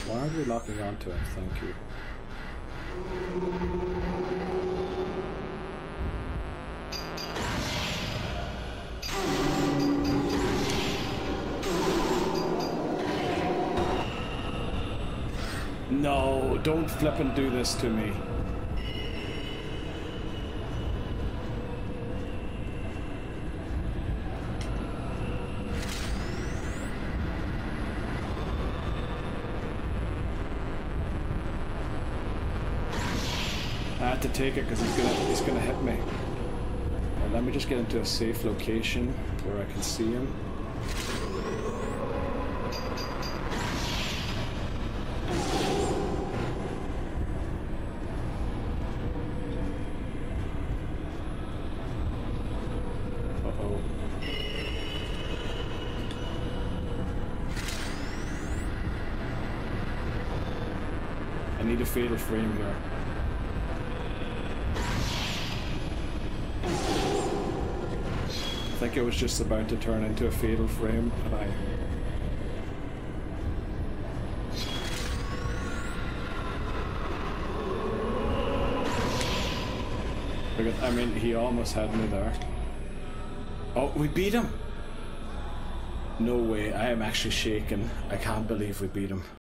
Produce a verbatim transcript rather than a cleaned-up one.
Why are we locking onto it? Thank you. No, don't flip and do this to me. I had to take it because he's gonna he's gonna hit me. Well, let me just get into a safe location where I can see him. Uh-oh. I need a fatal frame here. I think it was just about to turn into a fatal frame, and I... Look at, I mean, he almost had me there. Oh, we beat him! No way, I am actually shaking. I can't believe we beat him.